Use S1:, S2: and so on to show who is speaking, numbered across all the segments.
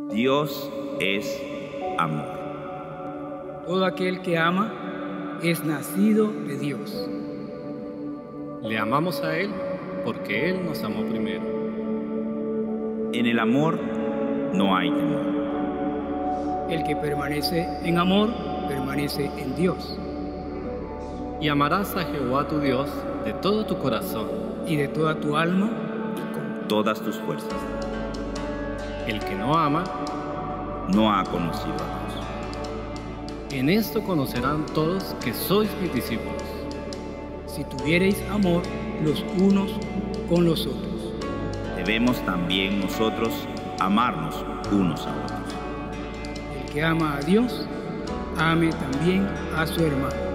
S1: Dios es amor.
S2: Todo aquel que ama es nacido de Dios.
S3: Le amamos a Él porque Él nos amó primero.
S1: En el amor no hay temor.
S2: El que permanece en amor, permanece en Dios.
S3: Y amarás a Jehová tu Dios de todo tu corazón
S2: Y de toda tu alma,
S1: Todas tus fuerzas.
S3: El que no ama,
S1: No ha conocido a Dios.
S3: en esto conocerán todos que sois mis discípulos.
S2: si tuviereis amor los unos con los otros.
S1: Debemos también nosotros amarnos unos a otros.
S2: El que ama a Dios, ame también a su hermano.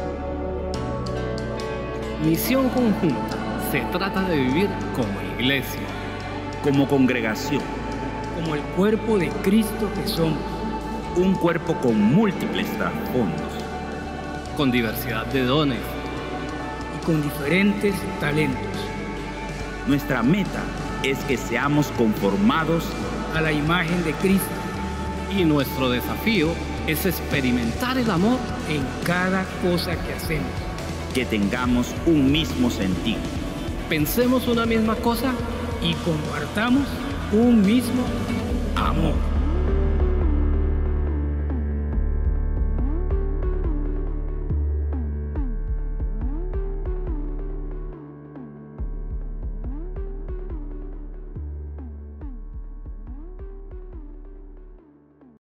S3: Misión conjunta. Se trata de vivir como iglesia.
S1: Como congregación,
S2: Como el cuerpo de Cristo que somos.
S1: un cuerpo con múltiples trasfondos,
S3: Con diversidad de dones.
S2: Y con diferentes talentos.
S1: nuestra meta es que seamos conformados
S2: A la imagen de Cristo
S3: Y nuestro desafío es experimentar el amor
S2: en cada cosa que hacemos.
S1: que tengamos un mismo sentido.
S3: Pensemos una misma cosa
S2: Y compartamos un mismo
S1: Amor.